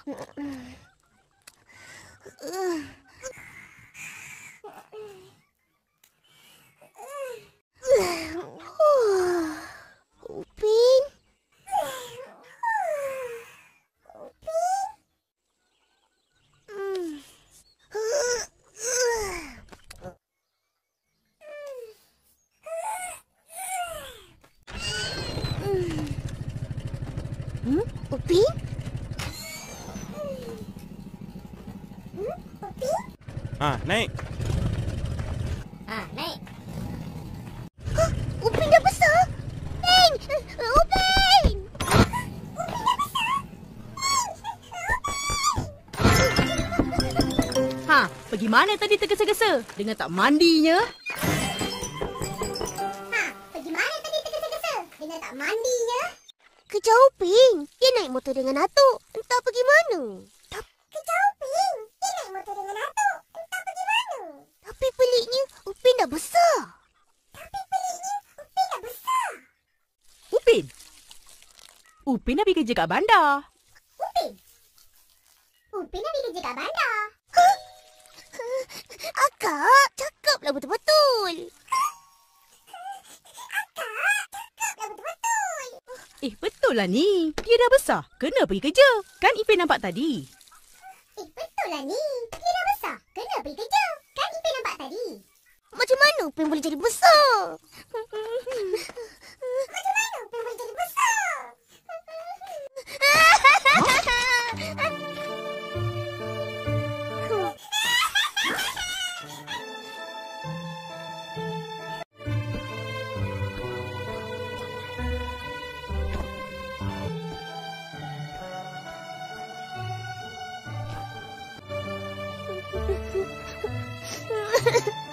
Upin. Upin? Naik. Naik. Upin dah besar. Upin! Upin! Upin dah besar. Pergi mana tadi tergesa-gesa? Dengan tak mandinya? Pergi mana tadi tergesa-gesa? Dengan tak mandinya? Kejar Upin. Dia naik motor dengan atuk. Entah pergi mana. Kejar Upin. Dia naik motor dengan atuk. Entah pergi mana. Tapi peliknya, Upin dah besar. Upin? Upin nak pergi kerja kat bandar. Upin nak pergi kerja kat bandar. Akak, cakaplah betul-betul. Betul lah ni. Dia dah besar. Kena pergi kerja. Kan Ipin nampak tadi. Betul lah ni. Dia dah besar. Kena pergi kerja. Kan Ipin nampak tadi. Macam mana Upin boleh jadi besar? Macam mana Upin boleh jadi besar? Ha ha ha.